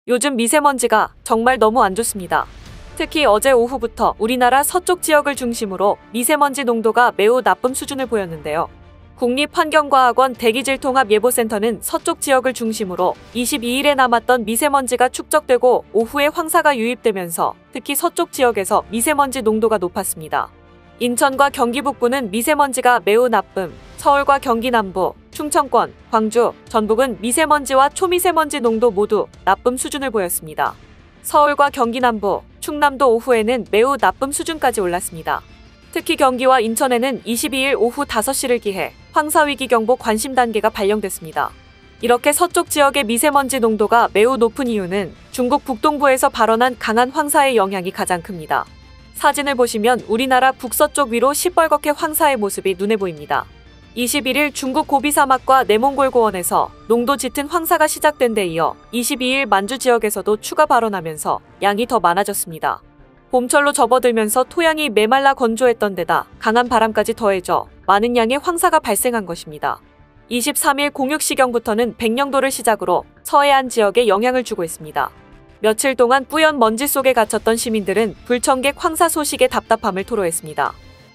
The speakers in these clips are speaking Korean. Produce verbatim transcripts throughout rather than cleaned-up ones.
요즘 미세먼지가 정말 너무 안 좋습니다. 특히 어제 오후부터 우리나라 서쪽 지역을 중심으로 미세먼지 농도가 매우 나쁨 수준을 보였는데요. 국립환경과학원 대기질통합예보센터는 서쪽 지역을 중심으로 이십이일에 남았던 미세먼지가 축적되고 오후에 황사가 유입되면서 특히 서쪽 지역에서 미세먼지 농도가 높았습니다. 인천과 경기 북부는 미세먼지가 매우 나쁨, 서울과 경기 남부, 충청권, 광주, 전북은 미세먼지와 초미세먼지 농도 모두 나쁨 수준을 보였습니다. 서울과 경기 남부, 충남도 오후에는 매우 나쁨 수준까지 올랐습니다. 특히 경기와 인천에는 이십이일 오후 다섯시를 기해 황사위기경보 관심 단계가 발령됐습니다. 이렇게 서쪽 지역의 미세먼지 농도가 매우 높은 이유는 중국 북동부에서 발원한 강한 황사의 영향이 가장 큽니다. 사진을 보시면 우리나라 북서쪽 위로 시뻘겋게 황사의 모습이 눈에 보입니다. 이십일일 중국 고비 사막과 내몽골 고원에서 농도 짙은 황사가 시작된 데 이어 이십이일 만주 지역에서도 추가 발원하면서 양이 더 많아졌습니다. 봄철로 접어들면서 토양이 메말라 건조했던 데다 강한 바람까지 더해져 많은 양의 황사가 발생한 것입니다. 이십삼일 공육시경부터는 백령도를 시작으로 서해안 지역에 영향을 주고 있습니다. 며칠 동안 뿌연 먼지 속에 갇혔던 시민들은 불청객 황사 소식에 답답함을 토로했습니다.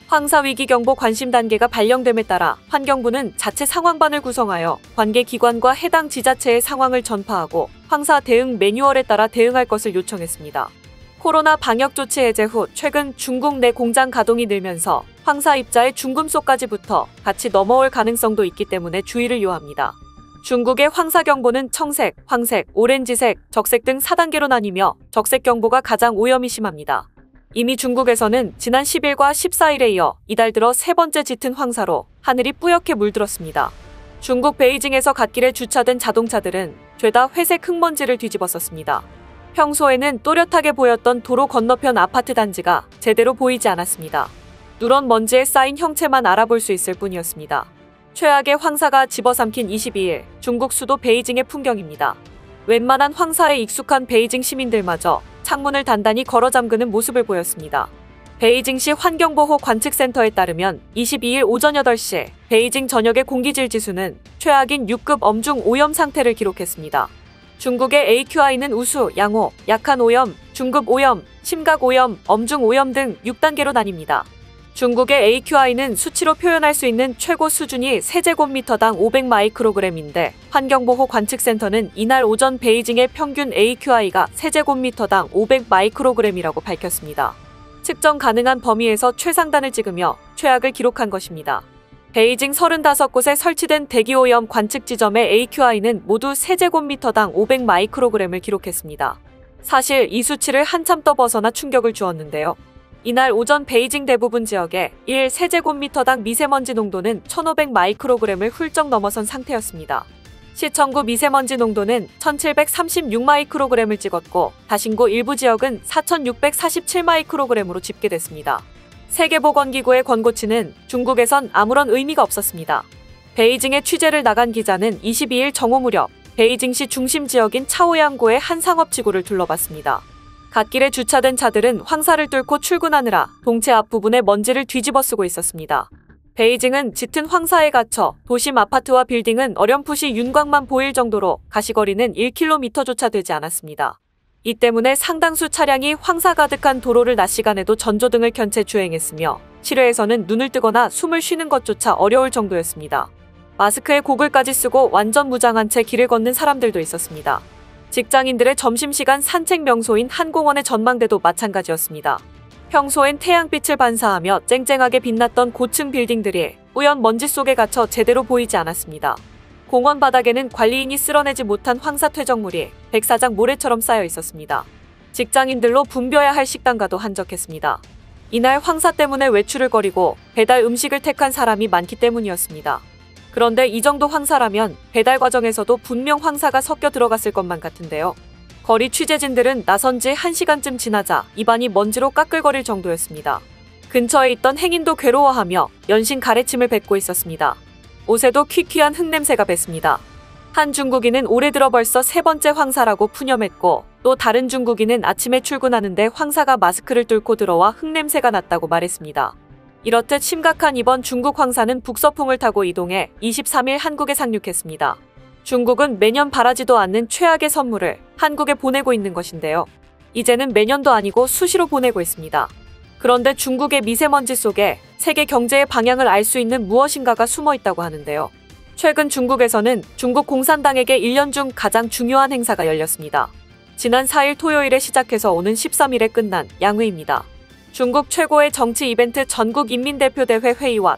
황사위기경보 관심 단계가 발령됨에 따라 환경부는 자체 상황반을 구성하여 관계 기관과 해당 지자체의 상황을 전파하고 황사 대응 매뉴얼에 따라 대응할 것을 요청했습니다. 코로나 방역 조치 해제 후 최근 중국 내 공장 가동이 늘면서 황사 입자의 중금속까지 붙어 같이 넘어올 가능성도 있기 때문에 주의를 요합니다. 중국의 황사경보는 청색, 황색, 오렌지색, 적색 등 사단계로 나뉘며 적색경보가 가장 오염이 심합니다. 이미 중국에서는 지난 십일과 십사일에 이어 이달 들어 세 번째 짙은 황사로 하늘이 뿌옇게 물들었습니다. 중국 베이징에서 갓길에 주차된 자동차들은 죄다 회색 흙먼지를 뒤집었었습니다. 평소에는 또렷하게 보였던 도로 건너편 아파트 단지가 제대로 보이지 않았습니다. 누런 먼지에 쌓인 형체만 알아볼 수 있을 뿐이었습니다. 최악의 황사가 집어삼킨 이십이일 중국 수도 베이징의 풍경입니다. 웬만한 황사에 익숙한 베이징 시민들마저 창문을 단단히 걸어 잠그는 모습을 보였습니다. 베이징시 환경보호 관측센터에 따르면 이십이일 오전 여덟시 베이징 전역의 공기질 지수는 최악인 육급 엄중 오염 상태를 기록했습니다. 중국의 에이큐아이는 우수, 양호, 약한 오염, 중급 오염, 심각 오염, 엄중 오염 등 육 단계로 나뉩니다. 중국의 에이큐아이는 수치로 표현할 수 있는 최고 수준이 세제곱미터당 오백 마이크로그램인데 환경보호 관측센터는 이날 오전 베이징의 평균 에이큐아이가 세제곱미터당 오백 마이크로그램이라고 밝혔습니다. 측정 가능한 범위에서 최상단을 찍으며 최악을 기록한 것입니다. 베이징 서른다섯 곳에 설치된 대기오염 관측 지점의 에이큐아이는 모두 세제곱미터당 오백 마이크로그램을 기록했습니다. 사실 이 수치를 한참 떠벗어나 충격을 주었는데요. 이날 오전 베이징 대부분 지역에 일 세제곱미터당 미세먼지 농도는 천오백 마이크로그램을 훌쩍 넘어선 상태였습니다. 시청구 미세먼지 농도는 천칠백삼십육 마이크로그램을 찍었고 다신구 일부 지역은 사천육백사십칠 마이크로그램으로 집계됐습니다. 세계보건기구의 권고치는 중국에선 아무런 의미가 없었습니다. 베이징에 취재를 나간 기자는 이십이일 정오 무렵 베이징시 중심 지역인 차오양구의 한 상업지구를 둘러봤습니다. 갓길에 주차된 차들은 황사를 뚫고 출근하느라 동체 앞부분에 먼지를 뒤집어 쓰고 있었습니다. 베이징은 짙은 황사에 갇혀 도심 아파트와 빌딩은 어렴풋이 윤곽만 보일 정도로 가시거리는 일 킬로미터조차 되지 않았습니다. 이 때문에 상당수 차량이 황사 가득한 도로를 낮 시간에도 전조등을 켠 채 주행했으며 실외에서는 눈을 뜨거나 숨을 쉬는 것조차 어려울 정도였습니다. 마스크에 고글까지 쓰고 완전 무장한 채 길을 걷는 사람들도 있었습니다. 직장인들의 점심시간 산책 명소인 한공원의 전망대도 마찬가지였습니다. 평소엔 태양빛을 반사하며 쨍쨍하게 빛났던 고층 빌딩들이 뿌연 먼지 속에 갇혀 제대로 보이지 않았습니다. 공원 바닥에는 관리인이 쓸어내지 못한 황사 퇴적물이 백사장 모래처럼 쌓여 있었습니다. 직장인들로 붐벼야 할 식당가도 한적했습니다. 이날 황사 때문에 외출을 거리고 배달 음식을 택한 사람이 많기 때문이었습니다. 그런데 이 정도 황사라면 배달 과정에서도 분명 황사가 섞여 들어갔을 것만 같은데요. 거리 취재진들은 나선 지 한 시간쯤 지나자 입안이 먼지로 까끌거릴 정도였습니다. 근처에 있던 행인도 괴로워하며 연신 가래침을 뱉고 있었습니다. 옷에도 퀴퀴한 흙냄새가 뱄습니다. 한 중국인은 올해 들어 벌써 세 번째 황사라고 푸념했고 또 다른 중국인은 아침에 출근하는데 황사가 마스크를 뚫고 들어와 흙냄새가 났다고 말했습니다. 이렇듯 심각한 이번 중국 황사는 북서풍을 타고 이동해 이십삼일 한국에 상륙했습니다. 중국은 매년 바라지도 않는 최악의 선물을 한국에 보내고 있는 것인데요. 이제는 매년도 아니고 수시로 보내고 있습니다. 그런데 중국의 미세먼지 속에 세계 경제의 방향을 알 수 있는 무엇인가가 숨어 있다고 하는데요. 최근 중국에서는 중국 공산당에게 일 년 중 가장 중요한 행사가 열렸습니다. 지난 사 일 토요일에 시작해서 오는 십삼 일에 끝난 양회입니다. 중국 최고의 정치 이벤트 전국인민대표대회 회의와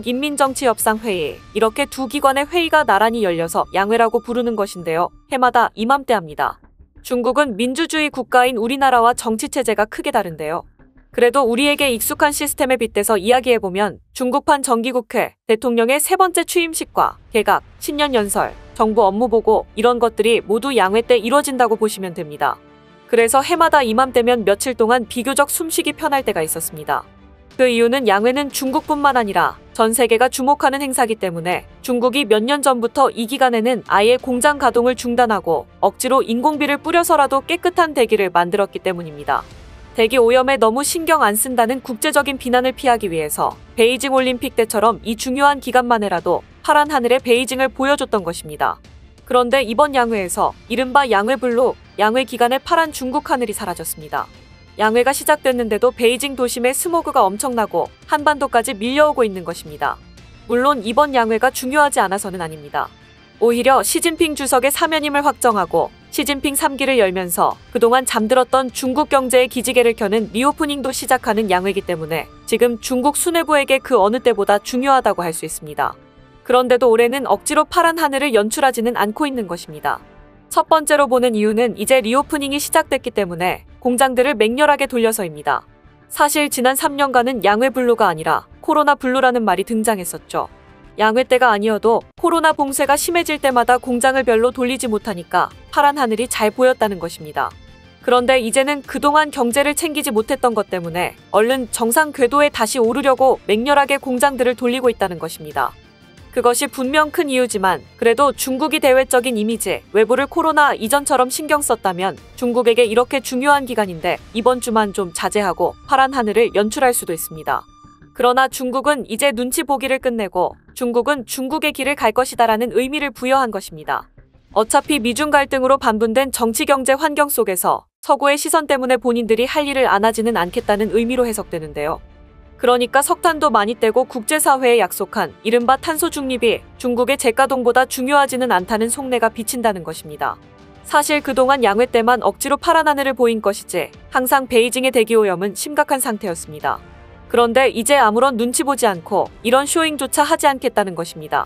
중국인민정치협상회의, 이렇게 두 기관의 회의가 나란히 열려서 양회라고 부르는 것인데요. 해마다 이맘때 합니다. 중국은 민주주의 국가인 우리나라와 정치체제가 크게 다른데요. 그래도 우리에게 익숙한 시스템에 빗대서 이야기해보면 중국판 정기국회, 대통령의 세 번째 취임식과 개각, 신년연설, 정부 업무보고, 이런 것들이 모두 양회 때 이뤄진다고 보시면 됩니다. 그래서 해마다 이맘때면 며칠 동안 비교적 숨쉬기 편할 때가 있었습니다. 그 이유는 양회는 중국뿐만 아니라 전 세계가 주목하는 행사이기 때문에 중국이 몇 년 전부터 이 기간에는 아예 공장 가동을 중단하고 억지로 인공비를 뿌려서라도 깨끗한 대기를 만들었기 때문입니다. 대기 오염에 너무 신경 안 쓴다는 국제적인 비난을 피하기 위해서 베이징 올림픽 때처럼 이 중요한 기간만에라도 파란 하늘의 베이징을 보여줬던 것입니다. 그런데 이번 양회에서 이른바 양회블루, 양회 기간에 파란 중국 하늘이 사라졌습니다. 양회가 시작됐는데도 베이징 도심의 스모그가 엄청나고 한반도까지 밀려오고 있는 것입니다. 물론 이번 양회가 중요하지 않아서는 아닙니다. 오히려 시진핑 주석의 사면임을 확정하고 시진핑 삼 기를 열면서 그동안 잠들었던 중국 경제의 기지개를 켜는 리오프닝도 시작하는 양회이기 때문에 지금 중국 수뇌부에게 그 어느 때보다 중요하다고 할 수 있습니다. 그런데도 올해는 억지로 파란 하늘을 연출하지는 않고 있는 것입니다. 첫 번째로 보는 이유는 이제 리오프닝이 시작됐기 때문에 공장들을 맹렬하게 돌려서입니다. 사실 지난 삼 년간은 양회 블루가 아니라 코로나 블루라는 말이 등장했었죠. 양회 때가 아니어도 코로나 봉쇄가 심해질 때마다 공장을 별로 돌리지 못하니까 파란 하늘이 잘 보였다는 것입니다. 그런데 이제는 그동안 경제를 챙기지 못했던 것 때문에 얼른 정상 궤도에 다시 오르려고 맹렬하게 공장들을 돌리고 있다는 것입니다. 그것이 분명 큰 이유지만 그래도 중국이 대외적인 이미지, 외부를 코로나 이전처럼 신경 썼다면 중국에게 이렇게 중요한 기간인데 이번 주만 좀 자제하고 파란 하늘을 연출할 수도 있습니다. 그러나 중국은 이제 눈치 보기를 끝내고 중국은 중국의 길을 갈 것이다라는 의미를 부여한 것입니다. 어차피 미중 갈등으로 반분된 정치 경제 환경 속에서 서구의 시선 때문에 본인들이 할 일을 안 하지는 않겠다는 의미로 해석되는데요. 그러니까 석탄도 많이 떼고 국제사회에 약속한 이른바 탄소 중립이 중국의 재가동보다 중요하지는 않다는 속내가 비친다는 것입니다. 사실 그동안 양회 때만 억지로 파란 하늘을 보인 것이지 항상 베이징의 대기오염은 심각한 상태였습니다. 그런데 이제 아무런 눈치 보지 않고 이런 쇼잉조차 하지 않겠다는 것입니다.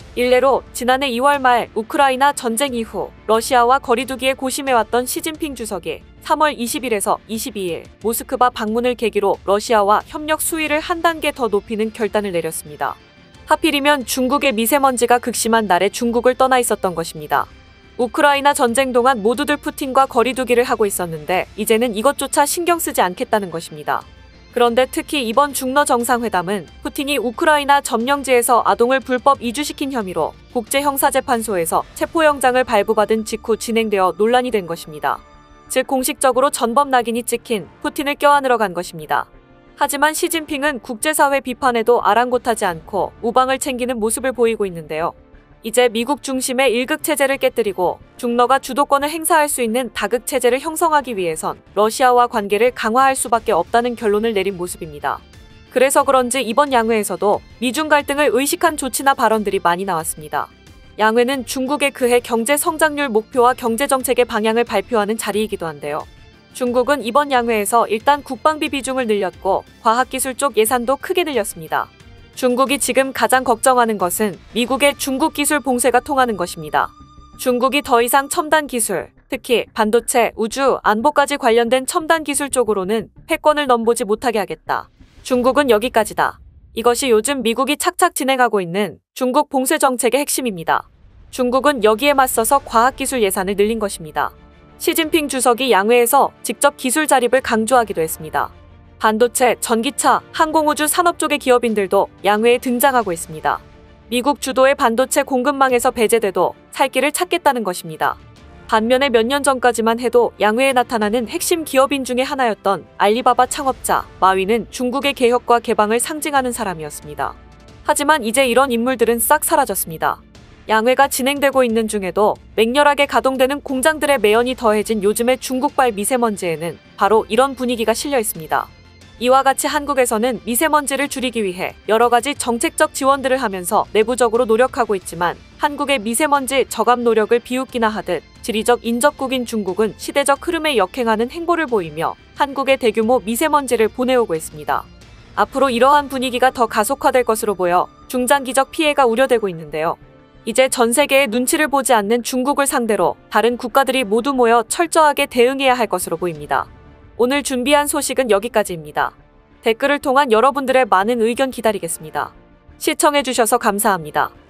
일례로 지난해 이월 말 우크라이나 전쟁 이후 러시아와 거리두기에 고심해왔던 시진핑 주석이 삼월 이십일에서 이십이일 모스크바 방문을 계기로 러시아와 협력 수위를 한 단계 더 높이는 결단을 내렸습니다. 하필이면 중국의 미세먼지가 극심한 날에 중국을 떠나 있었던 것입니다. 우크라이나 전쟁 동안 모두들 푸틴과 거리두기를 하고 있었는데 이제는 이것조차 신경 쓰지 않겠다는 것입니다. 그런데 특히 이번 중러 정상회담은 푸틴이 우크라이나 점령지에서 아동을 불법 이주시킨 혐의로 국제형사재판소에서 체포영장을 발부받은 직후 진행되어 논란이 된 것입니다. 즉 공식적으로 전범 낙인이 찍힌 푸틴을 껴안으러 간 것입니다. 하지만 시진핑은 국제사회 비판에도 아랑곳하지 않고 우방을 챙기는 모습을 보이고 있는데요. 이제 미국 중심의 일극체제를 깨뜨리고 중러가 주도권을 행사할 수 있는 다극체제를 형성하기 위해선 러시아와 관계를 강화할 수밖에 없다는 결론을 내린 모습입니다. 그래서 그런지 이번 양회에서도 미중 갈등을 의식한 조치나 발언들이 많이 나왔습니다. 양회는 중국의 그해 경제 성장률 목표와 경제정책의 방향을 발표하는 자리이기도 한데요. 중국은 이번 양회에서 일단 국방비 비중을 늘렸고 과학기술 쪽 예산도 크게 늘렸습니다. 중국이 지금 가장 걱정하는 것은 미국의 중국 기술 봉쇄가 통하는 것입니다. 중국이 더 이상 첨단 기술, 특히 반도체, 우주, 안보까지 관련된 첨단 기술 쪽으로는 패권을 넘보지 못하게 하겠다. 중국은 여기까지다. 이것이 요즘 미국이 착착 진행하고 있는 중국 봉쇄 정책의 핵심입니다. 중국은 여기에 맞서서 과학기술 예산을 늘린 것입니다. 시진핑 주석이 양회에서 직접 기술 자립을 강조하기도 했습니다. 반도체, 전기차, 항공우주 산업 쪽의 기업인들도 양회에 등장하고 있습니다. 미국 주도의 반도체 공급망에서 배제돼도 살 길을 찾겠다는 것입니다. 반면에 몇 년 전까지만 해도 양회에 나타나는 핵심 기업인 중에 하나였던 알리바바 창업자 마윈은 중국의 개혁과 개방을 상징하는 사람이었습니다. 하지만 이제 이런 인물들은 싹 사라졌습니다. 양회가 진행되고 있는 중에도 맹렬하게 가동되는 공장들의 매연이 더해진 요즘의 중국발 미세먼지에는 바로 이런 분위기가 실려 있습니다. 이와 같이 한국에서는 미세먼지를 줄이기 위해 여러 가지 정책적 지원들을 하면서 내부적으로 노력하고 있지만 한국의 미세먼지 저감 노력을 비웃기나 하듯 지리적 인접국인 중국은 시대적 흐름에 역행하는 행보를 보이며 한국의 대규모 미세먼지를 보내오고 있습니다. 앞으로 이러한 분위기가 더 가속화될 것으로 보여 중장기적 피해가 우려되고 있는데요. 이제 전 세계의 눈치를 보지 않는 중국을 상대로 다른 국가들이 모두 모여 철저하게 대응해야 할 것으로 보입니다. 오늘 준비한 소식은 여기까지입니다. 댓글을 통한 여러분들의 많은 의견 기다리겠습니다. 시청해주셔서 감사합니다.